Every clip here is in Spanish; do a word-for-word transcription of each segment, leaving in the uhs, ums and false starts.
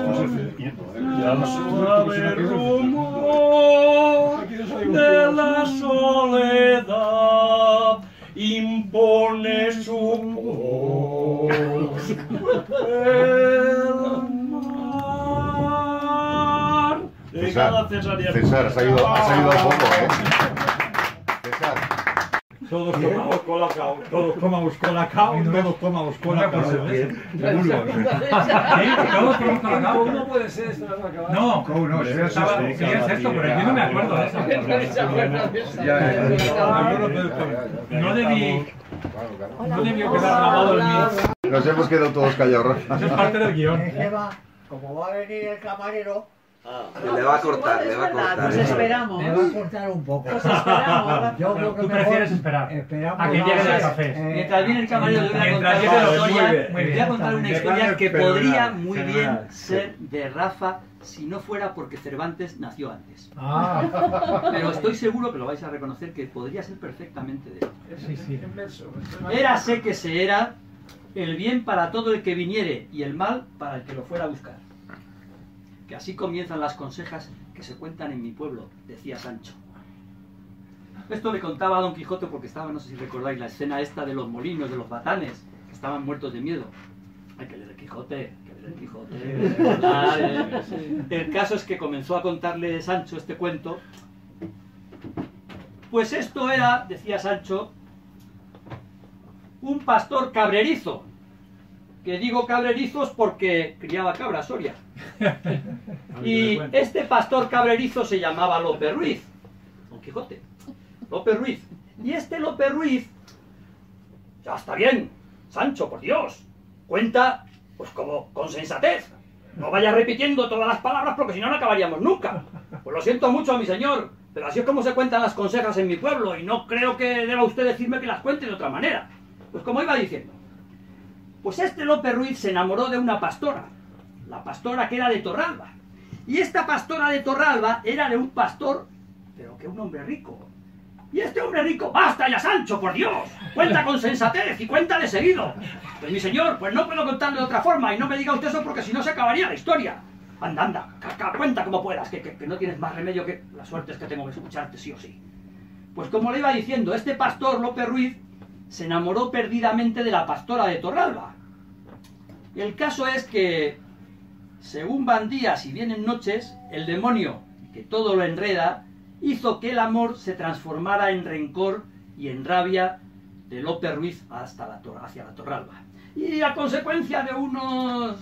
suave rumor de la soledad impone su voz. El mar. César, César, has ayudado, has ayudado un poco, ¿eh? César. Todos tomamos colacao, todos tomamos colacao, todos tomamos colacao. Seguro. Todos tomamos colacao. No puede ser esto, no va a acabar. No, no, sí es esto, pero yo no me acuerdo de eso. No debí. No debió quedar grabado el mío. Nos hemos quedado todos callados. Eso es parte del guión. Como va a venir el camarero, le va a cortar, le va a cortar. Nos esperamos. Me va a cortar un poco. Nos esperamos. Yo creo que tú mejor prefieres esperar esperamos a que llegue el café. Eh, Mientras viene el camarero, le voy a contar una historia, voy a contar una historia que podría muy bien ser de Rafa si no fuera porque Cervantes nació antes. Ah. Pero estoy seguro que lo vais a reconocer que podría ser perfectamente de él. Sí, sí. Érase que se era el bien para todo el que viniere y el mal para el que lo fuera a buscar. Que así comienzan las consejas que se cuentan en mi pueblo, decía Sancho. Esto le contaba a Don Quijote porque estaba, no sé si recordáis, la escena esta de los molinos, de los batanes, que estaban muertos de miedo. Hay que leer el Quijote, que leer el Quijote. Ah, eh. El caso es que comenzó a contarle Sancho este cuento. Pues esto era, decía Sancho, un pastor cabrerizo. Que digo cabrerizos porque criaba cabras, Soria. Y este pastor cabrerizo se llamaba Lope Ruiz. Don Quijote. Lope Ruiz. Y este Lope Ruiz... Ya está bien, Sancho, por Dios. Cuenta, pues como con sensatez. No vaya repitiendo todas las palabras porque si no, no acabaríamos nunca. Pues lo siento mucho, mi señor, pero así es como se cuentan las consejas en mi pueblo y no creo que deba usted decirme que las cuente de otra manera. Pues como iba diciendo. Pues este Lope Ruiz se enamoró de una pastora, la pastora que era de Torralba. Y esta pastora de Torralba era de un pastor, pero que un hombre rico. Y este hombre rico, ¡basta ya, Sancho, por Dios! Cuenta con sensatez y cuenta de seguido. Pues mi señor, pues no puedo contarlo de otra forma y no me diga usted eso porque si no se acabaría la historia. Anda, anda, caca, cuenta como puedas, que, que, que no tienes más remedio que... La suerte es que tengo que escucharte sí o sí. Pues como le iba diciendo, este pastor, Lope Ruiz, se enamoró perdidamente de la pastora de Torralba. El caso es que, según van días y vienen noches, el demonio, que todo lo enreda, hizo que el amor se transformara en rencor y en rabia de Lope Ruiz hasta la, hacia la Torralba. Y a consecuencia de unos...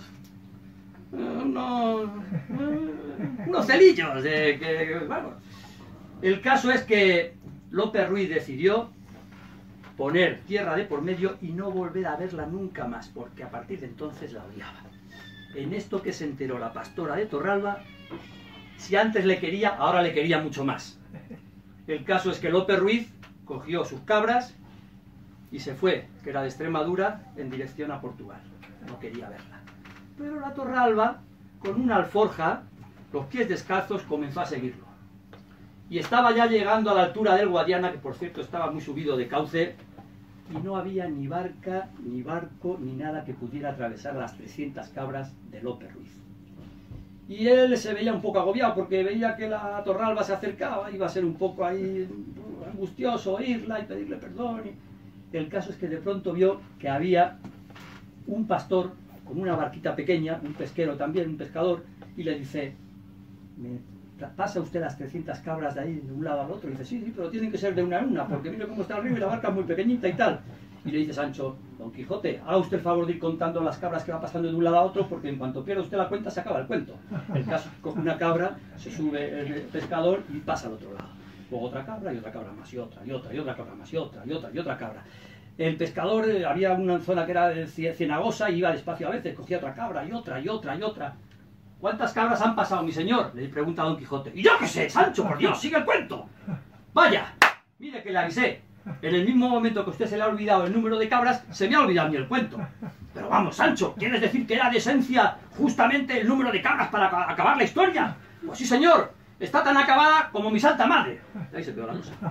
unos... unos celillos de que... Bueno, el caso es que Lope Ruiz decidió poner tierra de por medio y no volver a verla nunca más, porque a partir de entonces la odiaba. En esto que se enteró la pastora de Torralba, si antes le quería, ahora le quería mucho más. El caso es que Lope Ruiz cogió sus cabras y se fue, que era de Extremadura, en dirección a Portugal. No quería verla. Pero la Torralba, con una alforja, los pies descalzos, comenzó a seguirlo. Y estaba ya llegando a la altura del Guadiana, que por cierto estaba muy subido de cauce, y no había ni barca, ni barco, ni nada que pudiera atravesar las trescientas cabras de Lope Ruiz. Y él se veía un poco agobiado, porque veía que la Torralba se acercaba, iba a ser un poco ahí angustioso oírla y pedirle perdón. Y el caso es que de pronto vio que había un pastor con una barquita pequeña, un pesquero también, un pescador, y le dice, ¿me pasa usted las trescientas cabras de ahí de un lado al otro? Y dice, sí, sí, pero tienen que ser de una en una, porque mire cómo está el río y la barca es muy pequeñita y tal. Y le dice Sancho, Don Quijote, haga usted el favor de ir contando las cabras que va pasando de un lado a otro, porque en cuanto pierda usted la cuenta se acaba el cuento. El caso es que coge una cabra, se sube el pescador y pasa al otro lado. Luego otra cabra y otra cabra más, y otra, y otra, y otra cabra más, y otra, y otra, y otra cabra. El pescador, eh, había una zona que era cenagosa y iba despacio a veces, cogía otra cabra, y otra, y otra, y otra. ¿Cuántas cabras han pasado, mi señor? Le pregunta a Don Quijote. ¡Y yo qué sé, Sancho, por Dios, sigue el cuento! ¡Vaya! Mire que le avisé. En el mismo momento que usted se le ha olvidado el número de cabras, se me ha olvidado a mí el cuento. Pero vamos, Sancho, ¿quieres decir que era de esencia justamente el número de cabras para acabar la historia? Pues sí, señor. Está tan acabada como mi santa madre. Ahí se quedó la cosa.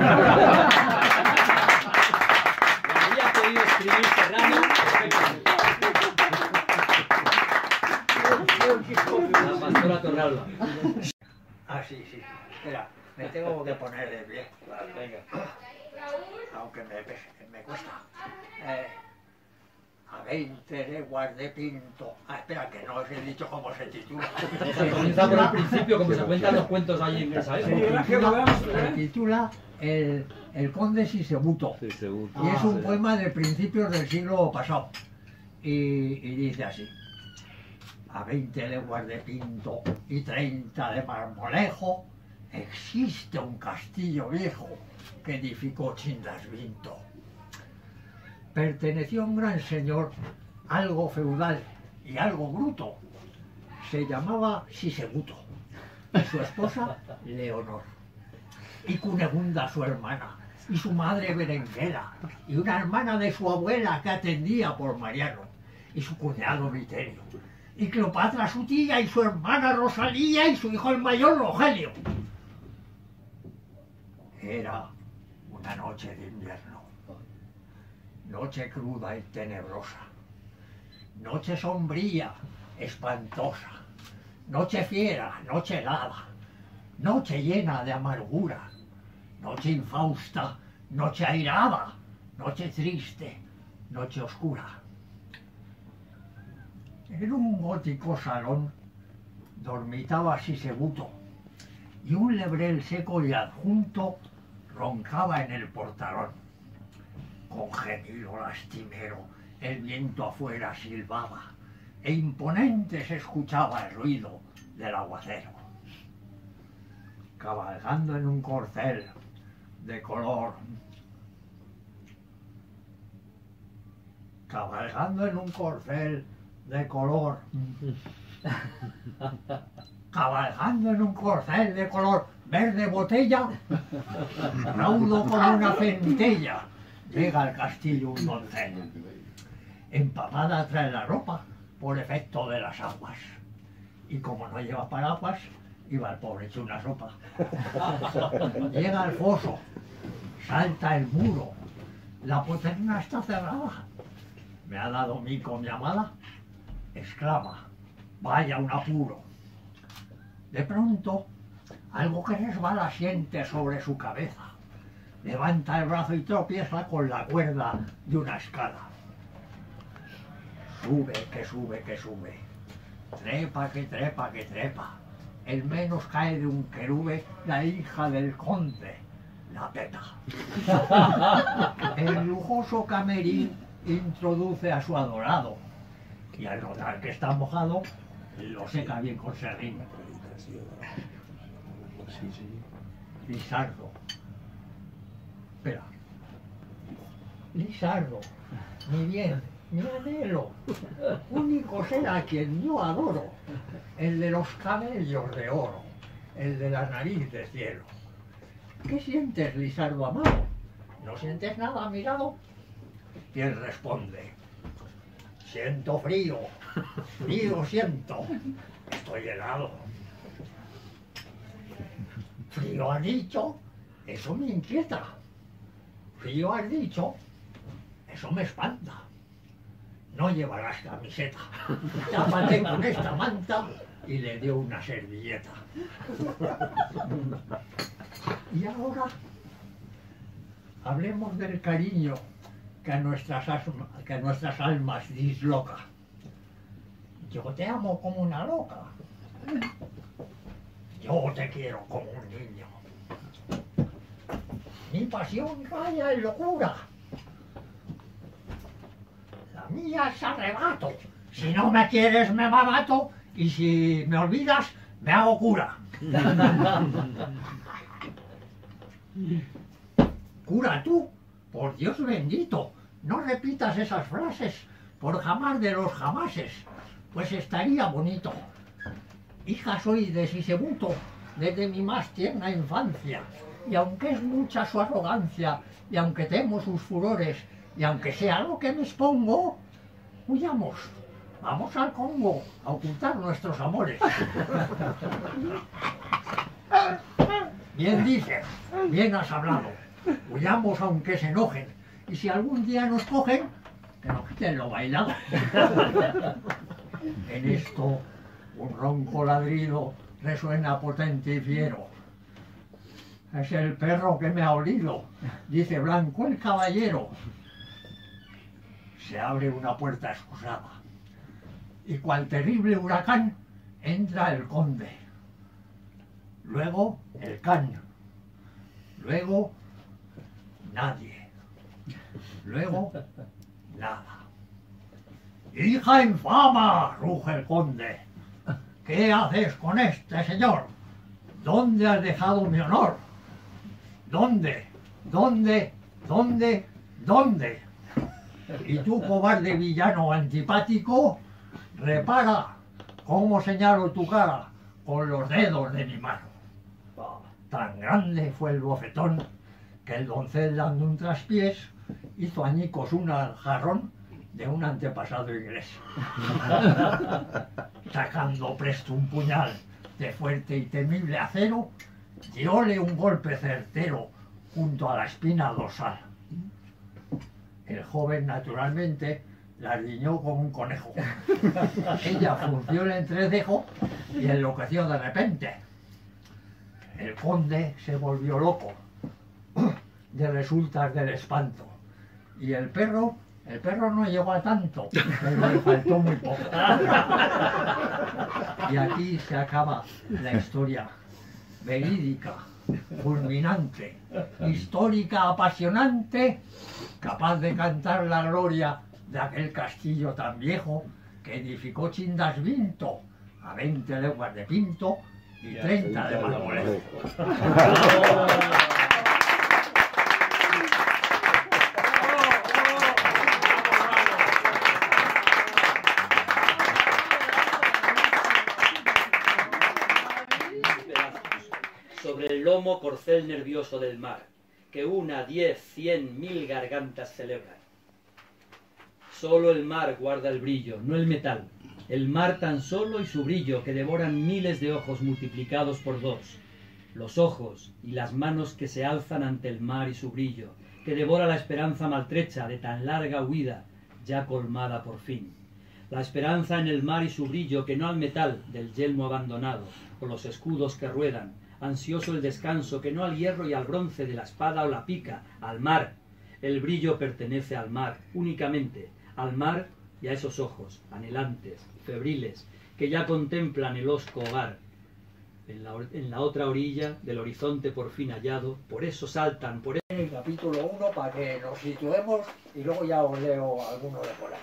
Habría podido escribir Serrano perfectamente. La pastora Torralba. Ah, sí, sí. Espera, me tengo que poner de pie. Venga. Aunque me, me cuesta. Eh, a veinte leguas de Pinto. Ah, espera, que no os he dicho cómo se titula. Comienza por el principio, como se cuentan los cuentos ahí en esa Se época. titula, se titula el, el Conde Sisebuto. Y es un poema de principios del siglo pasado. Y, y dice así. A veinte leguas de Pinto y treinta de Marmolejo existe un castillo viejo que edificó Chindasvinto. Perteneció a un gran señor, algo feudal y algo bruto. Se llamaba Sisebuto y su esposa Leonor. Y Cunegunda su hermana y su madre Berenguela y una hermana de su abuela que atendía por Mariano y su cuñado Viterio. Y Cleopatra su tía y su hermana Rosalía y su hijo el mayor Rogelio. Era una noche de invierno, noche cruda y tenebrosa, noche sombría, espantosa, noche fiera, noche helada, noche llena de amargura, noche infausta, noche airada, noche triste, noche oscura. En un gótico salón dormitaba Sisebuto y un lebrel seco y adjunto roncaba en el portalón. Con gemido lastimero el viento afuera silbaba e imponente se escuchaba el ruido del aguacero. Cabalgando en un corcel de color, cabalgando en un corcel de color, cabalgando en un corcel de color verde botella, raudo como una centella, llega al castillo un doncel. Empapada trae la ropa por efecto de las aguas. Y como no lleva paraguas, iba el pobre hecho una sopa. Llega al foso, salta el muro, la poterna está cerrada. Me ha dado mico mi amada, exclama, vaya un apuro. De pronto, algo que resbala siente sobre su cabeza. Levanta el brazo y tropieza con la cuerda de una escala. Sube, que sube, que sube. Trepa, que trepa, que trepa. El menos cae de un querube la hija del conde, la Pepa. El lujoso camerín introduce a su adorado y al notar que está mojado, lo seca bien con serrín. Lisardo. Espera. Lisardo, mi bien, mi anhelo, único ser a quien yo adoro, el de los cabellos de oro, el de la nariz de cielo. ¿Qué sientes, Lisardo amado? ¿No sientes nada a mi lado? Y él responde, siento frío, frío siento, estoy helado. Frío has dicho, eso me inquieta. Frío has dicho, eso me espanta. No llevarás camiseta. Tápate con esta manta y le dio una servilleta. Y ahora hablemos del cariño que a nuestras, asma, que a nuestras almas disloca. Yo te amo como una loca. Yo te quiero como un niño. Mi pasión calla en locura. La mía es arrebato. Si no me quieres me mato y si me olvidas me hago cura. Cura tú, por Dios bendito, no repitas esas frases por jamás de los jamases, pues estaría bonito. Hija soy de Sisebuto desde mi más tierna infancia, y aunque es mucha su arrogancia, y aunque temo sus furores, y aunque sea lo que me expongo, huyamos, vamos al Congo a ocultar nuestros amores. Bien dices, bien has hablado, huyamos aunque se enojen, y si algún día nos cogen, que nos quiten lo bailado. En esto Un ronco ladrido resuena potente y fiero. Es el perro que me ha olido, dice Blanco el caballero. Se abre una puerta excusada y cual terrible huracán entra el conde. Luego el can. Luego nadie. Luego nada. ¡Hija infama!, ruge el conde. ¿Qué haces con este señor? ¿Dónde has dejado mi honor? ¿Dónde? ¿Dónde? ¿Dónde? ¿Dónde? Y tú, cobarde villano antipático, repara cómo señalo tu cara con los dedos de mi mano. Tan grande fue el bofetón que el doncel, dando un traspiés, hizo añicos un jarrón de un antepasado inglés. Sacando presto un puñal de fuerte y temible acero, dióle un golpe certero junto a la espina dorsal. El joven, naturalmente, la riñó como un conejo. Ella frunció el entrecejo y enloqueció de repente. El conde se volvió loco de resultas del espanto. Y el perro, el perro no llegó a tanto, pero le faltó muy poco. Y aquí se acaba la historia verídica, fulminante, histórica, apasionante, capaz de cantar la gloria de aquel castillo tan viejo que edificó Chindas Vinto a veinte leguas de Pinto y treinta de Marmolejo. Sobre el lomo corcel nervioso del mar, que una, diez, cien, mil gargantas celebran. Solo el mar guarda el brillo, no el metal. El mar tan solo y su brillo, que devoran miles de ojos multiplicados por dos. Los ojos y las manos que se alzan ante el mar y su brillo, que devora la esperanza maltrecha de tan larga huida, ya colmada por fin. La esperanza en el mar y su brillo, que no al metal del yelmo abandonado, o los escudos que ruedan, ansioso el descanso, que no al hierro y al bronce de la espada o la pica, al mar. El brillo pertenece al mar, únicamente, al mar y a esos ojos, anhelantes, febriles, que ya contemplan el hosco hogar. En la, en la otra orilla del horizonte por fin hallado, por eso saltan, por eso... En el capítulo uno, para que nos situemos, y luego ya os leo alguno de por ahí.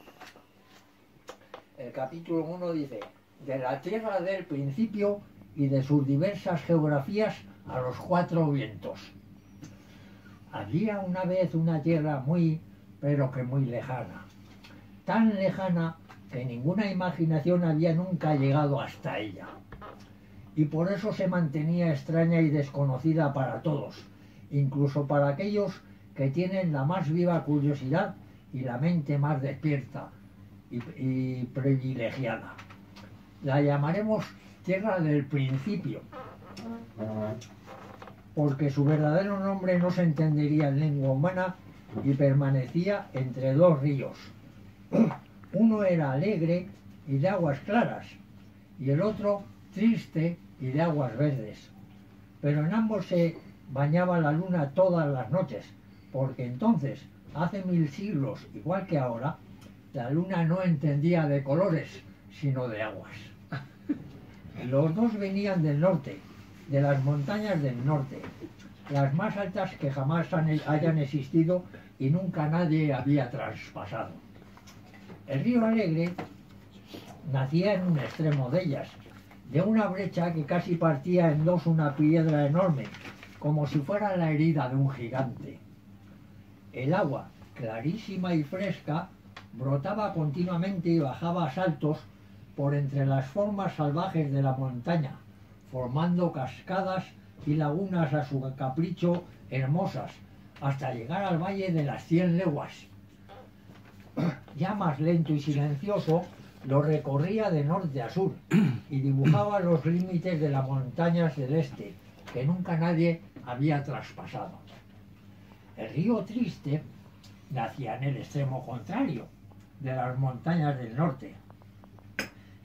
El capítulo uno dice: de la tierra del principio y de sus diversas geografías a los cuatro vientos. Había una vez una tierra muy, pero que muy lejana, tan lejana que ninguna imaginación había nunca llegado hasta ella, y por eso se mantenía extraña y desconocida para todos, incluso para aquellos que tienen la más viva curiosidad y la mente más despierta y, y privilegiada. La llamaremos Tierra del Principio, porque su verdadero nombre no se entendería en lengua humana y permanecía entre dos ríos. Uno era alegre y de aguas claras, y el otro triste y de aguas verdes. Pero en ambos se bañaba la luna todas las noches, porque entonces, hace mil siglos, igual que ahora, la luna no entendía de colores, sino de aguas. Los dos venían del norte, de las montañas del norte, las más altas que jamás hayan existido y nunca nadie había traspasado. El río Alegre nacía en un extremo de ellas, de una brecha que casi partía en dos una piedra enorme, como si fuera la herida de un gigante. El agua, clarísima y fresca, brotaba continuamente y bajaba a saltos por entre las formas salvajes de la montaña, formando cascadas y lagunas a su capricho hermosas, hasta llegar al valle de las cien leguas. Ya más lento y silencioso, lo recorría de norte a sur y dibujaba los límites de las montañas del este, que nunca nadie había traspasado. El río Triste nacía en el extremo contrario de las montañas del norte.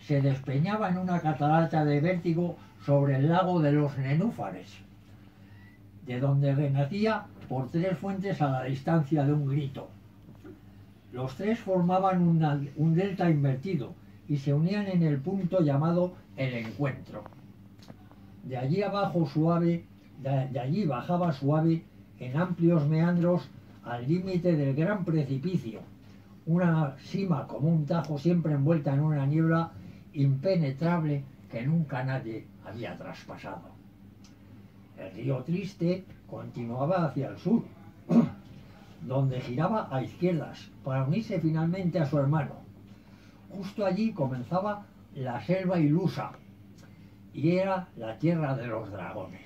se despeñaba en una catarata de vértigo sobre el lago de los Nenúfares, de donde renacía por tres fuentes a la distancia de un grito. Los tres formaban una, un delta invertido y se unían en el punto llamado el encuentro. De allí abajo suave, de, de allí bajaba suave en amplios meandros al límite del gran precipicio, una sima como un tajo siempre envuelta en una niebla impenetrable que nunca nadie había traspasado. El río Triste continuaba hacia el sur, donde giraba a izquierdas para unirse finalmente a su hermano. Justo allí comenzaba la selva ilusa y era la tierra de los dragones.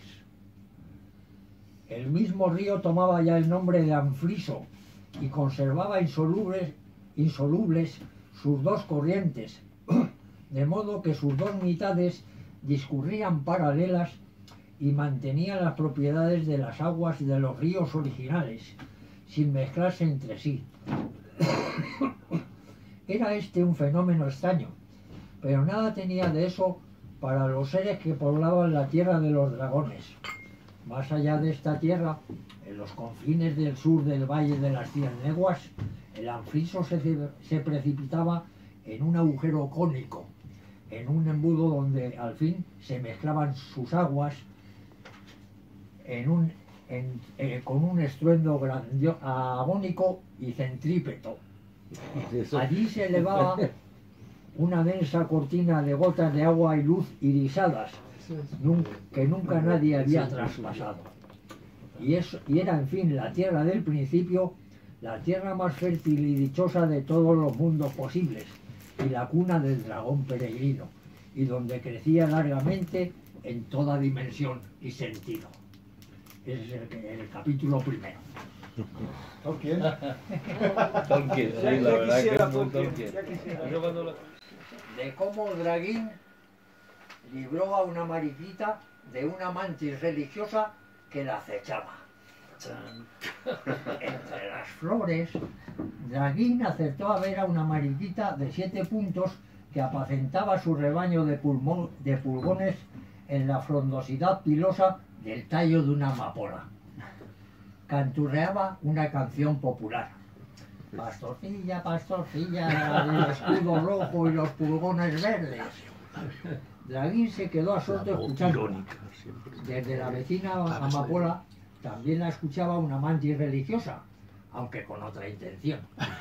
El mismo río tomaba ya el nombre de Anfriso y conservaba insolubles, insolubles sus dos corrientes, de modo que sus dos mitades discurrían paralelas y mantenían las propiedades de las aguas de los ríos originales, sin mezclarse entre sí. Era este un fenómeno extraño, pero nada tenía de eso para los seres que poblaban la tierra de los dragones. Más allá de esta tierra, en los confines del sur del Valle de las Cien Leguas, el Anfriso se, se precipitaba en un agujero cónico, en un embudo donde al fin se mezclaban sus aguas en un, en, eh, con un estruendo grandio, agónico y centrípeto. Allí se elevaba una densa cortina de gotas de agua y luz irisadas que nunca nadie había traspasado. Y, es, y era, en fin, la tierra del principio, la tierra más fértil y dichosa de todos los mundos posibles, y la cuna del dragón peregrino, y donde crecía largamente en toda dimensión y sentido. Ese es el, el capítulo primero. ¿Tolkien? Tolkien, sí, la verdad que es muy Tolkien. De cómo Draguín libró a una mariquita de una mantis religiosa que la acechaba. Entre las flores, Draguín acertó a ver a una mariquita de siete puntos que apacentaba su rebaño de, pulmón, de pulgones en la frondosidad pilosa del tallo de una amapola. Canturreaba una canción popular. Pastorcilla, pastorcilla, el escudo rojo y los pulgones verdes. Draguín se quedó absorto escuchando. Desde la vecina amapola también la escuchaba una mantis religiosa, aunque con otra intención.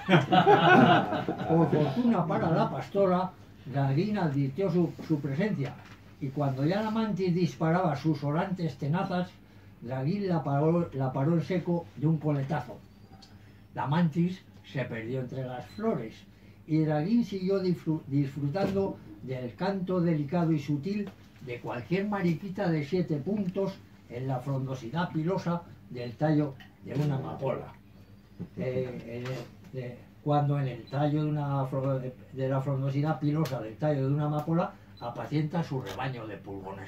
Por fortuna para la pastora, Draguín advirtió su, su presencia, y cuando ya la mantis disparaba sus orantes tenazas, Draguín la paró, la paró en seco de un coletazo. La mantis se perdió entre las flores, y Draguín siguió disfr disfrutando del canto delicado y sutil de cualquier mariquita de siete puntos en la frondosidad pilosa del tallo de una amapola. Eh, eh, eh, cuando en el tallo de, una, de la frondosidad pilosa del tallo de una amapola apacienta su rebaño de pulgones.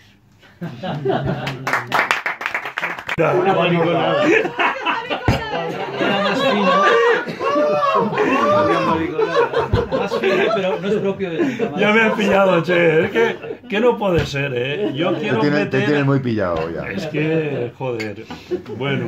Una mariconada. Era más fino. Más fino, pero no es propio de tu tamaño. Ya me has pillado, che. Es que, que no puede ser, ¿eh? Yo quiero te tiene, meter... te tienes muy pillado ya. Es que, joder. Bueno.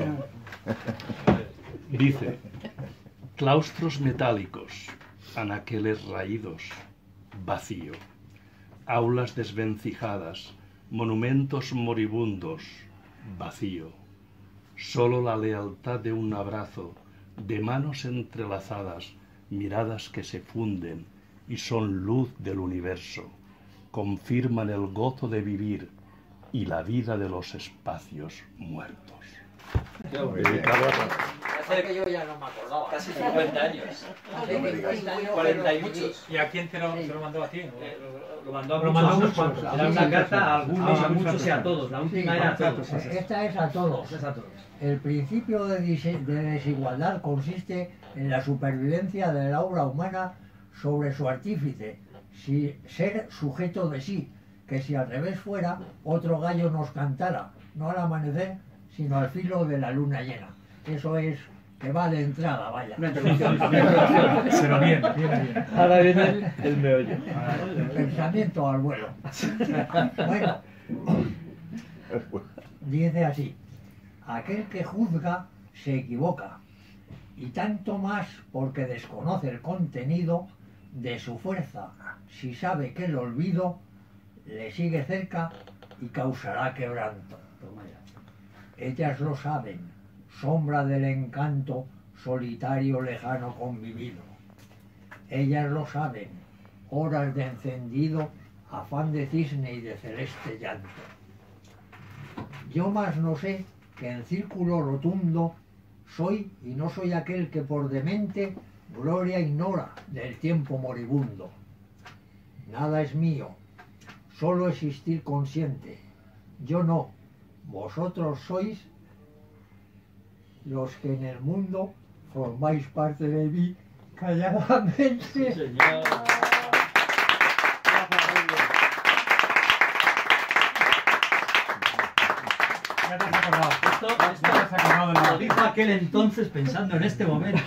Dice, claustros metálicos, anaqueles raídos, vacío, aulas desvencijadas, monumentos moribundos, vacío, solo la lealtad de un abrazo, de manos entrelazadas, miradas que se funden y son luz del universo, confirman el gozo de vivir y la vida de los espacios muertos. Qué bonito. Que yo ya no me acordaba. Casi cincuenta años. cuarenta y muchos. ¿Y a quién te lo, te lo mandó a ti? Eh, lo, lo mandó a Lo muchos. mandó a unos cuantos. Era una carta a algunos, Ah, a muchos y a todos. La última Sí, era a todos. Esta es a todos. Esta es a todos. El principio de, de desigualdad consiste en la supervivencia de la obra humana sobre su artífice, si, ser sujeto de sí, que si al revés fuera, otro gallo nos cantara, no al amanecer, sino al filo de la luna llena. Eso es que va de entrada, vaya. Pero bien, bien, bien. Ahora viene el, el meollo. Pensamiento al vuelo. Bueno, dice así: aquel que juzga se equivoca, y tanto más porque desconoce el contenido de su fuerza, si sabe que el olvido le sigue cerca y causará quebranto. Ellas lo saben, sombra del encanto, solitario lejano convivido. Ellas lo saben, horas de encendido, afán de cisne y de celeste llanto. Yo más no sé que en círculo rotundo soy y no soy aquel que por demente gloria ignora del tiempo moribundo. Nada es mío, solo existir consciente. Yo no, vosotros sois los que en el mundo formáis parte de mí calladamente. Sí, señor. Ya te has acordado. Esto, Ya te has esto acordado de la lo dijo aquel entonces pensando en este momento.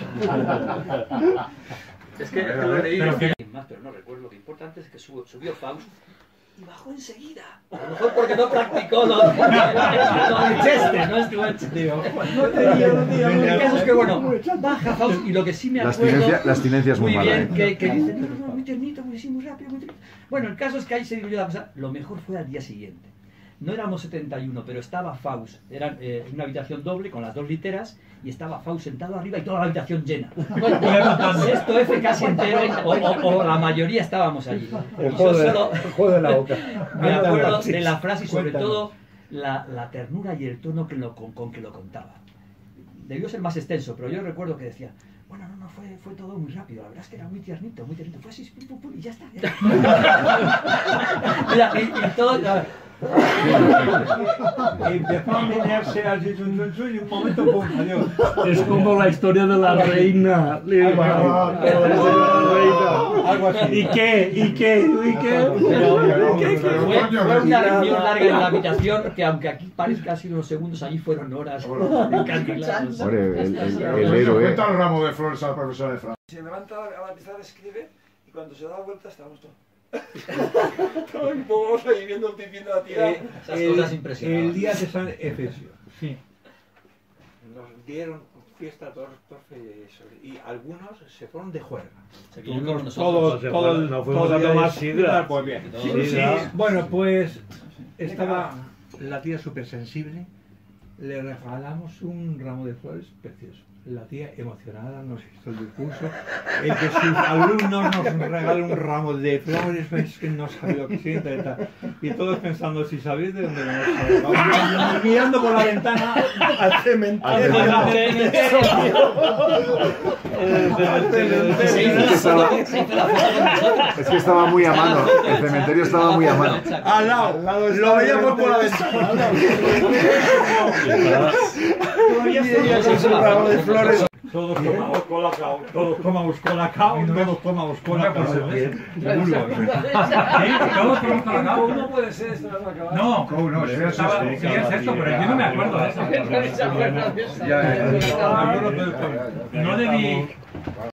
Es que lo he leído. Pero que- Más, pero no recuerdo. Lo importante es que subió, subió Faust y bajó enseguida. A lo mejor porque no practicó lo, lo de Chester, no estuvo en Chester. No tenía, no tenía. El caso es que, bueno, baja Faust y lo que sí me La acuerdo. abstinencia, la abstinencia es muy, muy mala. bien, ¿eh? que, que dice, no, no, no, muy tiernito, muy, sí, muy rápido, muy tiernito. Bueno, el caso es que ahí se dividió la cosa. Lo mejor fue al día siguiente. No éramos setenta y uno, pero estaba Faust. Era eh, una habitación doble con las dos literas y estaba Faust sentado arriba y toda la habitación llena. Sexto F casi entero, o, o, o la mayoría estábamos allí. El Y juego yo de, solo el juego de la boca. me acuerdo de la frase y sobre Cuéntanos. todo la, la ternura y el tono que lo, con, con que lo contaba. Debió ser más extenso, pero yo recuerdo que decía, bueno, no, no, fue, fue todo muy rápido, la verdad es que era muy tiernito, muy tiernito, fue así, pum, pum, pum, y ya está. Ya. Mira, y, y todo... Y empezó a menearse así, chun, chun, chun, y un momento, pum, adiós. Es como la historia de la reina. Algo así. ¿Y qué? ¿Y qué? ¿Y qué? Pero, ¿Qué? ¿Qué? fue, fue una reunión larga en la habitación que aunque aquí parezca sido unos segundos, allí fueron horas encandilados. Hombre, el, el, el Le héroe. cuenta el ramo de flores al profesor de Francia. Se levanta a la pizarra, escribe y cuando se da vuelta estábamos todos. Todos un poco ahí viendo el pipí de la tía. Esas cosas impresionantes. El día de San Efesio. Sí. Nos dieron fiesta a todos los profes y algunos se fueron de juerga. Se vinieron con nosotros. Todo, todo, el- No fuimos todo a lo tomar demás. sidra. Pues bien. Sí, Sí, sidra. sí. Bueno, pues estaba la tía súper sensible. Le regalamos un ramo de flores precioso. La tía emocionada nos hizo el discurso. El que sus alumnos nos regalen un ramo de flores, es que no sabe lo que siente y tal. Y todos pensando, si sabéis de dónde nos sacamos. Mirando por la ventana al cementerio. Se hizo la foto- se hizo la foto con nosotros. Es que estaba muy a mano. El cementerio estaba muy a mano. Al lado, lo veíamos por la ventana. Se hizo la foto con nosotros. Todos tomamos colacao, todos tomamos colacao, todos tomamos colacao. Todos con un colacao. No puede ser esto, no va a acabar. No, Oh, no, pero estaba, sí, es esto, pero yo no me acuerdo de eso. Ya, ya, ya. No debí